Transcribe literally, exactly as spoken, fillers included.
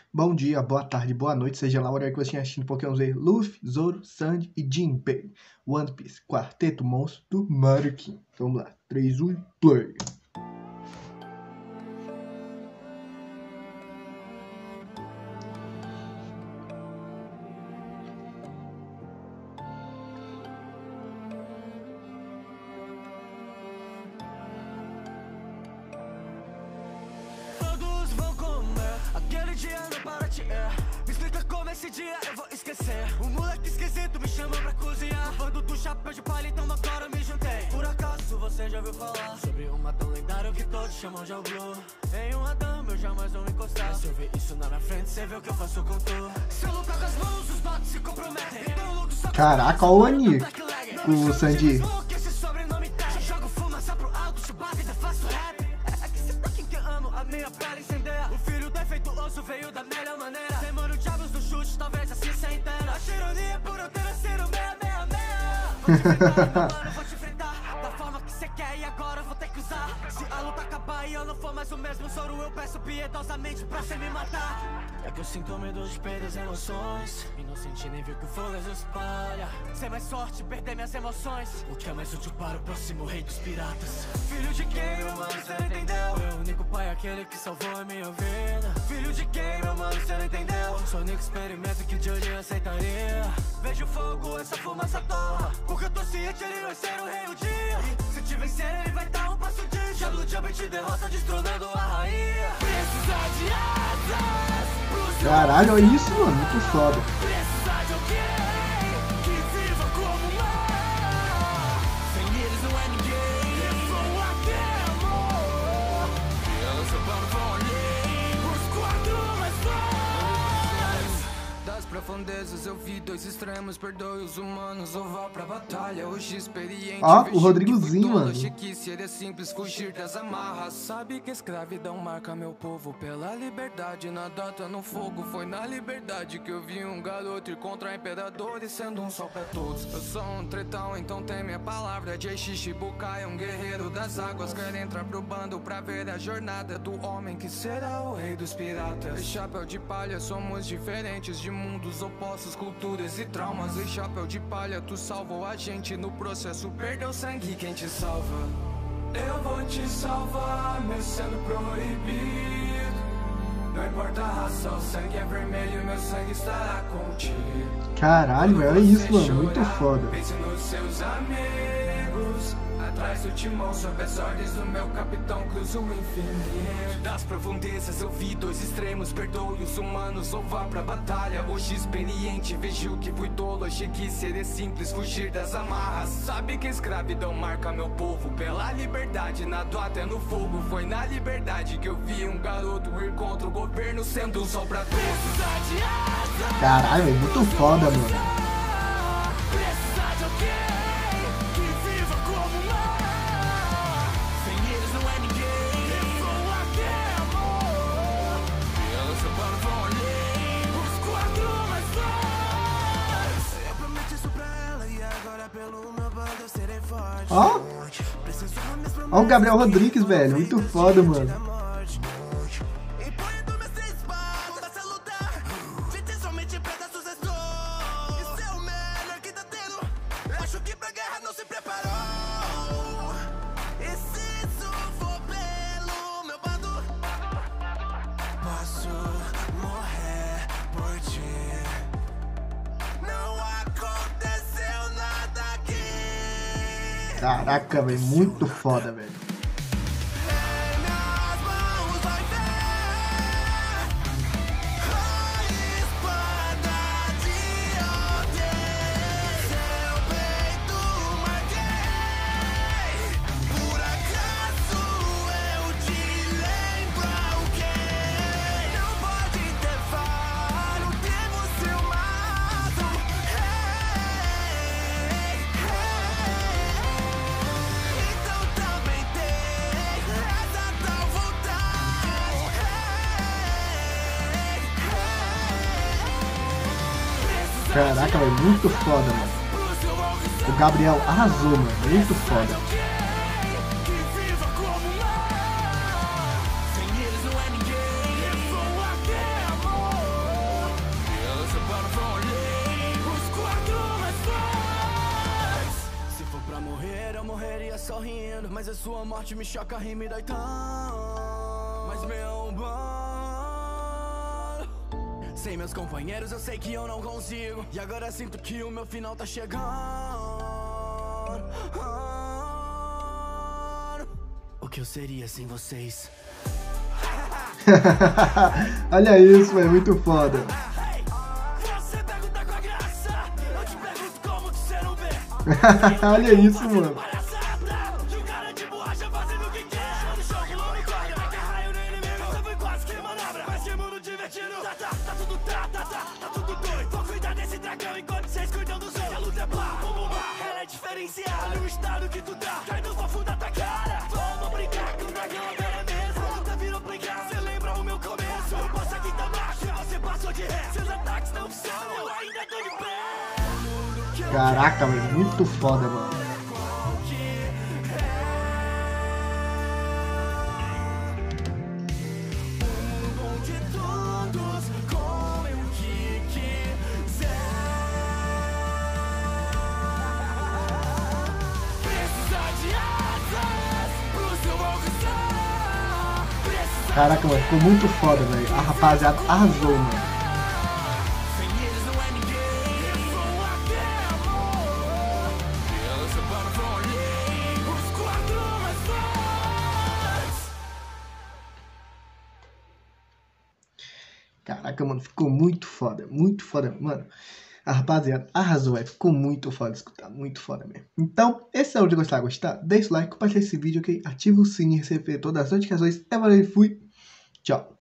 Bom dia, boa tarde, boa noite, seja lá o horário que você estiver assistindo Pokémon Z, Luffy, Zoro, Sandy e Jinbei. One Piece, Quarteto Monstro do Mario King. Então, vamos lá, três, um, play! Esse dia eu vou esquecer. O moleque esquisito me chamou pra cozinhar. Bando do chapéu de palha, então agora me juntei. Por acaso você já ouviu falar sobre um matão lendário que todos chamam de Blue? Em uma dama eu jamais vou encostar. Se eu ver isso na minha frente, você vê o que eu faço com tu. Se eu lutar com as mãos, os bots se comprometem. Então luto só. Caraca, olha o Ani, o Sandy. Esse sobrenome tem. Jogo fumaça pro alto, chubata e faço rap. É que cê tá quem que eu amo, a minha pele incendeia. O filho defeituoso veio da melhor maneira. Demora o diabos do chute, talvez assim cê entenda. A ironia por eu ter nascido meia, meia, meia. Vou te enfrentar, meu mano, vou te enfrentar da forma que cê quer e agora eu vou ter que usar. Se a luta acabar e eu não for mais o mesmo Zoro, eu peço piedosamente pra cê me matar. É que eu sinto medo de perder as emoções e não senti nem ver que o fogo as espalha. Ser mais forte, perder minhas emoções, o que é mais útil para o próximo rei dos piratas. Filho de quem, meu mano, cê não entendeu? Meu único pai é aquele que salvou a minha vida. Filho de quem, meu mano, cê não entendeu? Sou o único experimento que Johnny aceitaria. Vejo fogo, essa fumaça torra, porque eu tô ciente, ele vai ser o rei um dia. E se te vencer, ele vai dar um passo de já Blue Jump te derrota, destronando a rainha. Precisa de asas. Caralho, olha isso, mano, muito foda. Precisa de alguém que viva como mar. Sem eles não é ninguém. Eu vou até amor. E elas vão além. Os quatro mais fortes. Das profundezas eu vi dois extremos. Perdoe os humanos ou vá pra batalha. Hoje experiente. Ó, o Rodrigozinho, mano. Achei que seria simples fugir das amarras. Sabe que a escravidão marca meu povo. Pela liberdade na data no fogo. Foi na liberdade que eu vi um garoto ir contra imperadores, sendo um sol pra todos. Eu sou um tretão, então tem minha palavra. Jay Shichibukai, um guerreiro das águas. Quero entrar pro bando pra ver a jornada do homem que será o rei dos piratas. E chapéu de palha, somos diferentes de mundos opostos, culturas e traumas. E chapéu de palha, tu salvou a gente no processo, perdeu sangue, quem te salva? Eu vou te salvar, meu sendo proibido. Não importa a raça, o sangue é vermelho, meu sangue estará contigo. Caralho, olha isso, mano, muito foda. Pense nos seus amigos. Atrás do timão, sob as ordens do meu capitão, cruzo o infinito. Das profundezas eu vi dois extremos. Perdoe os humanos ou vá pra batalha. Hoje experiente, vejo que fui tolo. Achei que seria simples fugir das amarras. Sabe que a escravidão marca meu povo. Pela liberdade, nado até no fogo. Foi na liberdade que eu vi um garoto ir contra o governo, sendo um sol pra todos. Caralho, é muito foda, mano. Ó, ó o Gabriel Rodrigues, velho, muito foda, mano. Caraca, velho, muito foda, velho. Caraca, velho, muito foda, mano. O Gabriel arrasou, mano, muito foda. mas a sua morte me choca e me dói tão. Mas meu bom, sem meus companheiros eu sei que eu não consigo. E agora sinto que o meu final tá chegando. O que eu seria sem vocês? Olha isso, é muito foda. Você pergunta com a graça, eu te pergunto como que você não vê. Olha isso, mano. De um cara de borracha fazendo o que quer. No jogo, não me corre, vai caralho no inimigo. Você foi quase que manobra, mas que mundo divertido. Tá, tá, tá tudo tá, tá, tá, tá tudo doido. Vou cuidar desse dragão enquanto vocês cuidam dos outros. A luta é blá, bum, bum, blá. Ela é diferenciada, olha o estado que tu dá. Cai no fofo da tua cara. Vamos brincar com o dragão agora mesmo. A luta virou playground, você lembra o meu começo. Eu posso aqui tá baixo, você passou de ré. Seus ataques não funcionam, eu ainda tô de pé. Caraca, velho, muito foda, mano. Caraca, mano, ficou muito foda, velho. A rapaziada arrasou, mano. Caraca, mano, ficou muito foda, muito foda, mano. A rapaziada arrasou, velho. Ficou muito foda de escutar, muito foda mesmo. Então, esse é o vídeo que você gostar. Deixa o like, compartilha esse vídeo, ok? Ativa o sininho e receber todas as notificações. É valeu, fui. Tchau.